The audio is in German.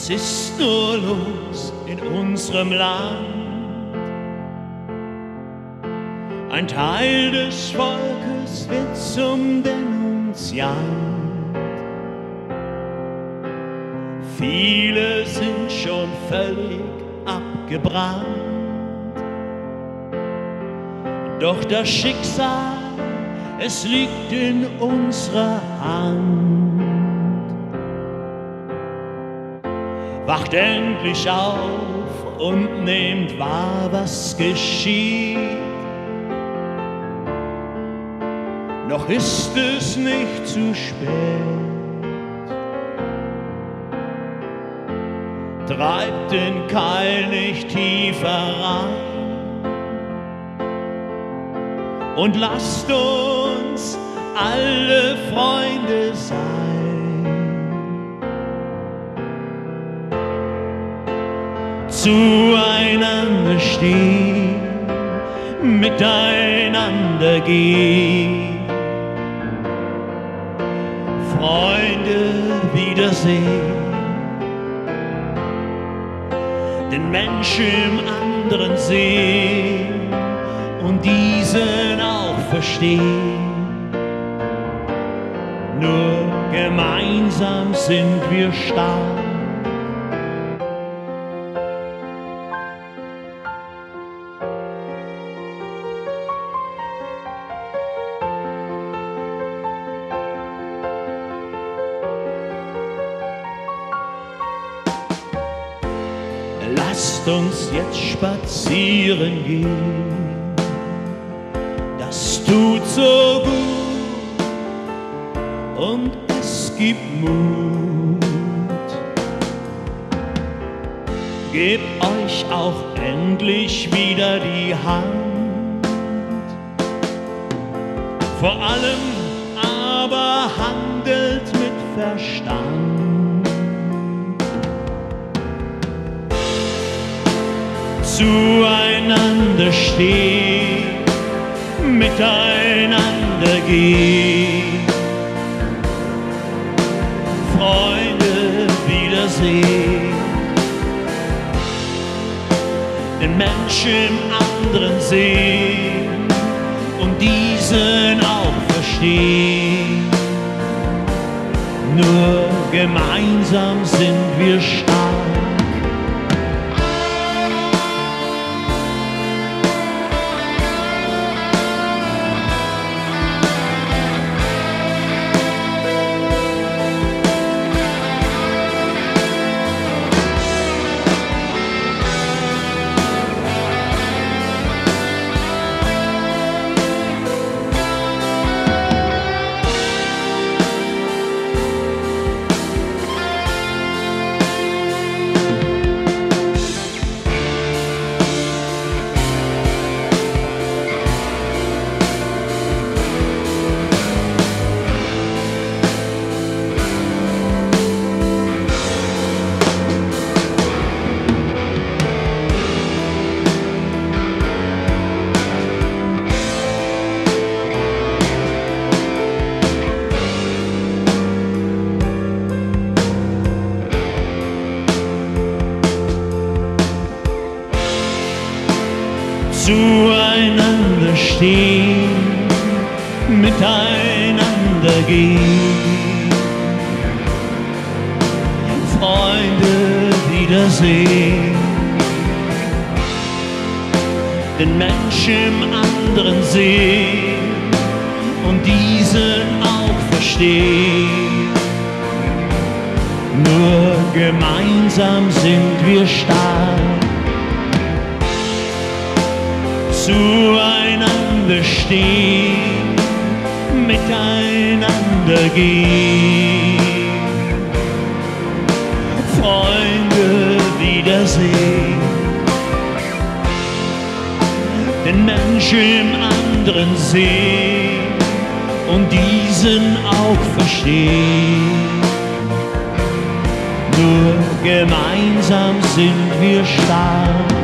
Was ist nur los in unserem Land? Ein Teil des Volkes wird zum Denunziant. Viele sind schon völlig abgebrannt. Doch das Schicksal, es liegt in unserer Hand. Wacht endlich auf und nehmt wahr, was geschieht. Noch ist es nicht zu spät. Treibt den Keil nicht tiefer rein und lasst uns alle Freunde sein. Zueinander stehen, miteinander gehen, Freunde wiedersehen, den Menschen im anderen sehen und diesen auch verstehen. Nur gemeinsam sind wir stark. Lasst uns jetzt spazieren gehen, das tut so gut und es gibt Mut. Gebt euch auch endlich wieder die Hand, vor allem aber handelt mit Verstand. Zueinander stehen, miteinander gehen, Freunde wiedersehen, den Menschen im anderen sehen und diesen auch verstehen. Nur gemeinsam sind wir stark. Zueinander stehen, miteinander gehen, Freunde wiedersehen, den Menschen im anderen sehen und diesen auch verstehen. Nur gemeinsam sind wir stark. Zueinander stehen, miteinander gehen, Freunde wiedersehen, den Menschen im anderen sehen und diesen auch verstehen. Nur gemeinsam sind wir stark.